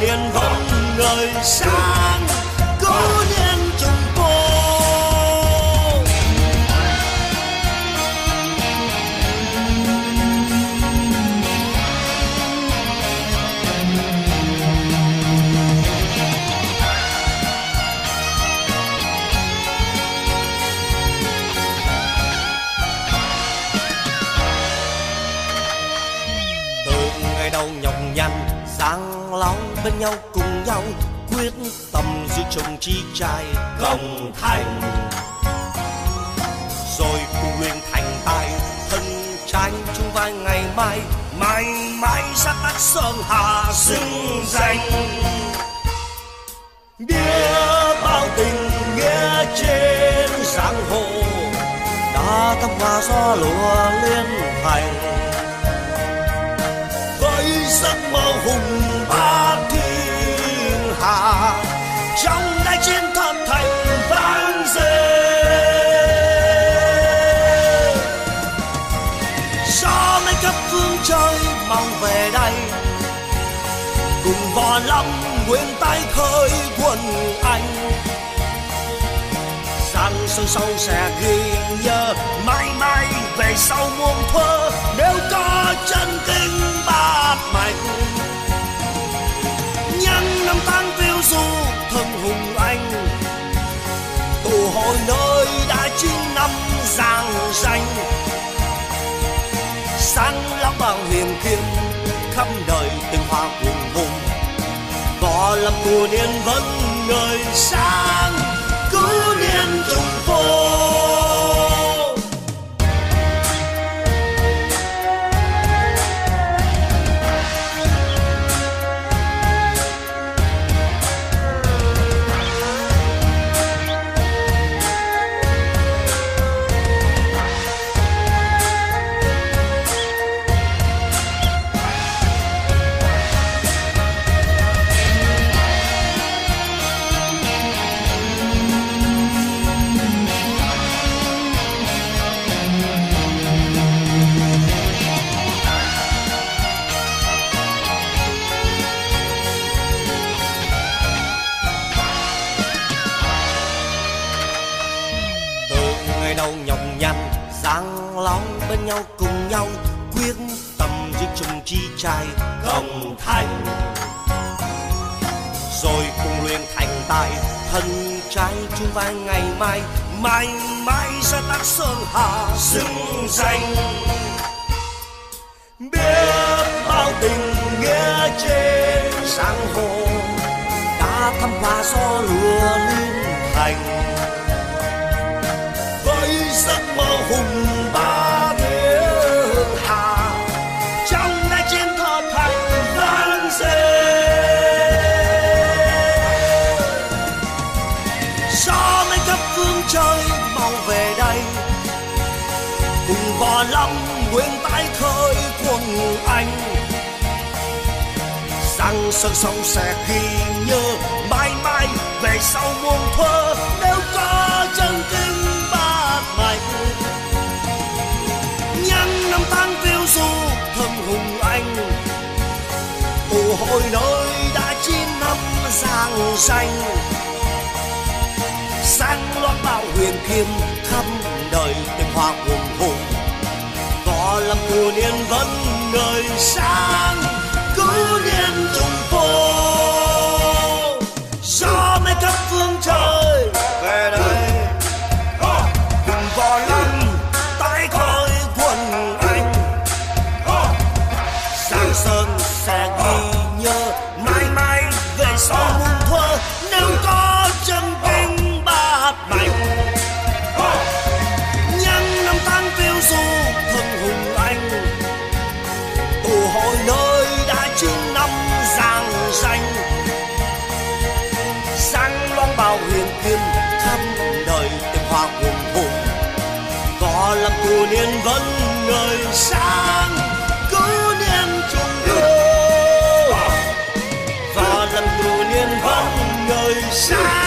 niên vẫn ngời sáng, cố niên trùng phố. Đầu nhọc nhằn sáng lóng bên nhau cùng nhau quyết tâm giữ chồng chi trai công thành, rồi cùng luyện thành tài thân tranh chung vai ngày mai, mãi mãi sát tác sơn hà xứng danh. Biết bao tình nghĩa trên giang hồ đã thăng hoa gió lúa liên thành, giấc mơ hùng bá thiên hạ trong đại chiến thập thành vang dậy. Gió mấy khắp phương trời mong về đây, cùng Võ Lâm nguyện tái khơi quân Anh. Sang sân sau sẽ ghi nhớ mãi mãi về sau muôn thuở, nếu có chân kinh bát mạch. Nhân năm tháng phiêu du thân hùng anh, tụ hội nơi đã 9 năm giang danh. Sáng lắm bao huyền kiếm khắp đời tình hoa cuồng hùng, Võ Lâm mùa niên vẫn ngời sáng, cứ niên trùng phố. Đầu nhọc nhằn giang lóng bên nhau cùng nhau quyết tâm giữ chung chi trai công thành, rồi cùng luyện thành tài thân trai chung vai ngày mai, mãi mãi sẽ tác sơn hà xứng danh. Biết bao tình nghĩa trên giang hồ đã thăng hoa gió lúa liên thành, giấc mơ hùng bá thiên hạ trong đại chiến thập thành vang dậy. Gió mấy khắp phương trời mong về đây, cùng Võ Lâm nguyện tái khơi quân Anh. Sang sân sông sẽ ghi nhớ mãi mãi về sau muôn thuở, nếu có chân kinh mạch. Nhân năm tháng phiêu du thân hùng anh, tụ hội nơi đã 9 năm giang danh. Sáng loan bao huyền kiếm khắp đời tình hoa cuồng hùng, Võ Lâm mùa niên vẫn ngời sáng, cứ niên trùng phố. Gió mấy khắp phương trời về đây, cùng Võ Lâm tái khơi quân Anh. Giang Sơn sẽ ghi nhớ mãi mãi về sau muôn thuở, nếu có chân kinh bát mạch. Nhân năm tháng phiêu du thân hùng anh, tụ hội nơi đã 9 năm giang danh. Sáng loan bao huyền kiếm khắp đời tình hoa cuồng hùng, Võ Lâm mùa niên vẫn ngời sáng, cứ niên trùng phố. Võ Lâm mùa niên vẫn ngời sáng.